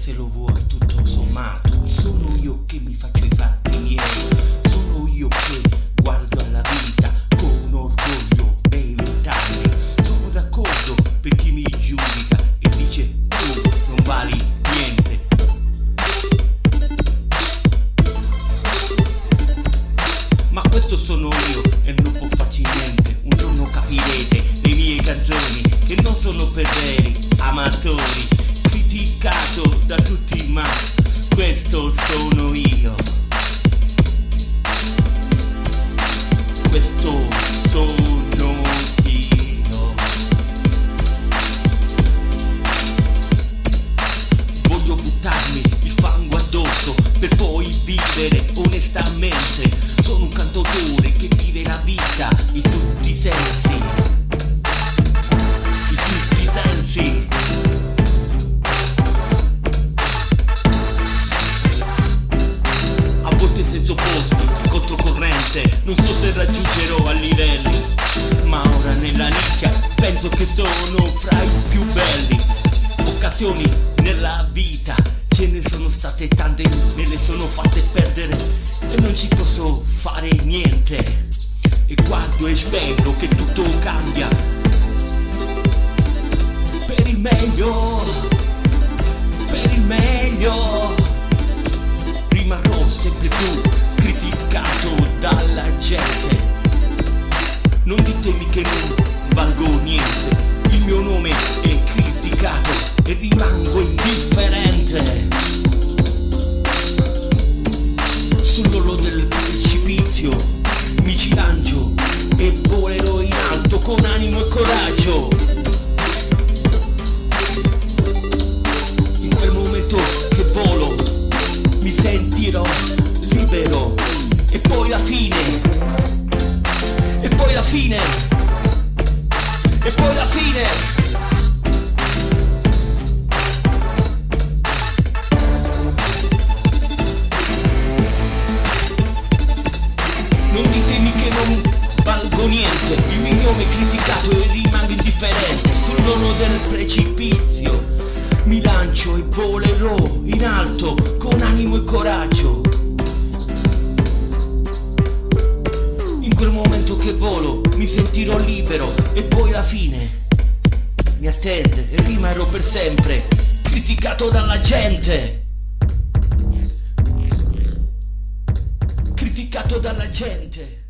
se lo vuoi tutto sommato. Sono io che mi faccio i fatti miei, sono io che guardo alla vita con orgoglio dei 20 anni. Sono d'accordo per chi mi giudica e dice tu non vali niente. Ma questo sono io e non può farci niente. Un giorno capirete le mie canzoni che non sono per veri amatori, criticato da tutti, ma questo sono io. Questo sono io. Voglio buttarmi il fango addosso per poi vivere onestamente. Sono un cantautore che vive la vita in tutti i sensi. In tutti i sensi. A volte senza opposti, in controcorrente, non so se raggiungerò a livelli, ma ora nella nicchia penso che sono fra i più belli. Occasioni nella vita ce ne sono state tante, me le sono fatte perdere e non ci posso fare niente. E guardo e spero che tutto cambia per il meglio, per il meglio. Rimarrò sempre più criticato dalla gente. Non ditemi che non valgo niente, il mio nome è criticato e rimango indifferente. Sull'orlo del precipizio mi ci lancio e volerò in alto con animo e coraggio. In quel momento che volo mi sentirò libero e poi la fine, e poi la fine, e poi la fine. Non ditemi che non valgo niente, il mio nome è criticato e rimango indifferente. Sull'orlo del precipizio mi lancio e volerò in alto con animo e coraggio. In quel momento che volo mi sentirò libero e poi la fine mi attende e rimarrò per sempre criticato dalla gente. Criticato dalla gente.